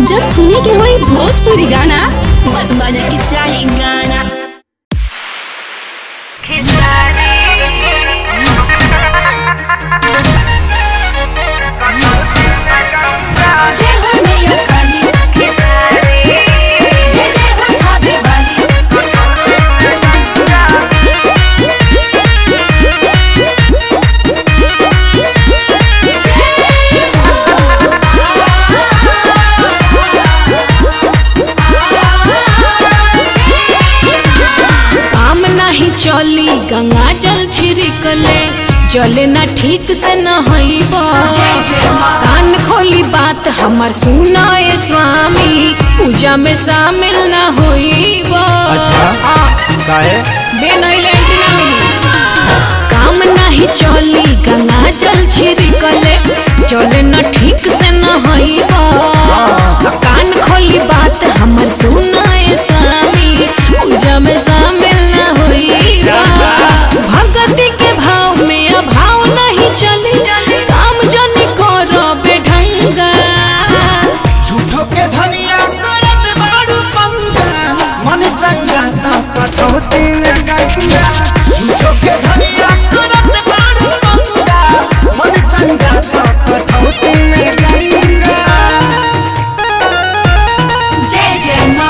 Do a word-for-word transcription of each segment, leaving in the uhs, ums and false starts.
जब सुने के होई भोजपुरी गाना बस बजे के चाही गाना। चली गंगा जल छिड़कले जले ना ठीक से न हईबा। कान खोली बात हमर सुनाए स्वामी पूजा में शामिल न होईबा। अच्छा काहे बेनइले ना मिली काम नहीं चली गंगा जल छिड़कले जले ना ठीक से न हईबा। कान खोली बात हमर सुनाए स्वामी पूजा में शामिल न होईबा। भगती के भाव में अभाव नहीं चली काम जनी करो बेढंगा। झूठो के धनिया करत बाड़ू पंगा मन चंगा त कटौती में गंगा। झूठो के धनिया करत बाड़ू पंगा मन चंगा त कटौती में गंगा। जय जय माँ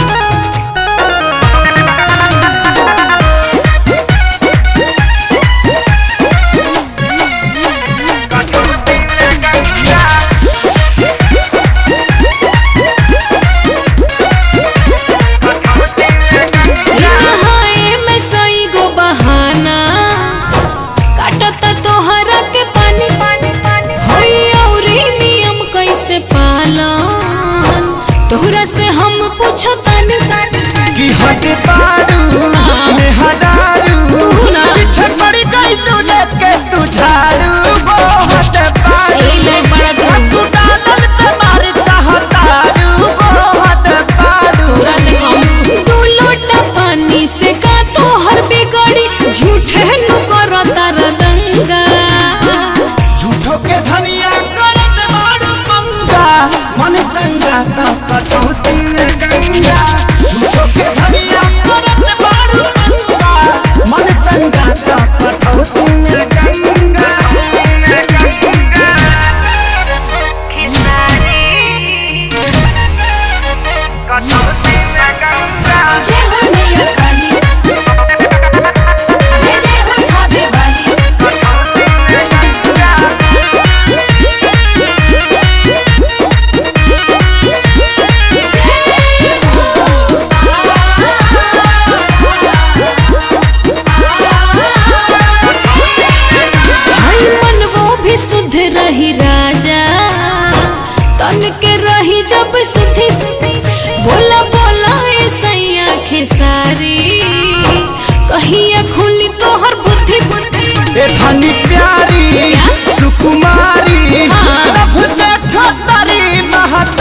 तोहरा से हम पूछो तानी कि हट पारू में हडारू पीछे पड़ी गई तू लेके तू झाड़ू वो हट पारू तू डालल पे मारी चाहतारू वो हट पारू। तोहरा से कम तू लोटा पानी से का तोहर बिगड़ी झूठे नु करो तार दंगा। झूठो के धनिया करत बाड़ू पंगा मन चंगा त कटौती में गंगा। झूठो के धनिया करत बाड़ू पंगा मन चंगा त कटौती में गंगा। जय हो मैया काली जय जय हो खावे वाली। शुद्ध रही राजा तन के रही जब सुधी बोला बोला सैया खेसारी कहिया खुली तोहर बुद्धि। ए धनी प्यारी सुकुमारी सब देखो तारी महत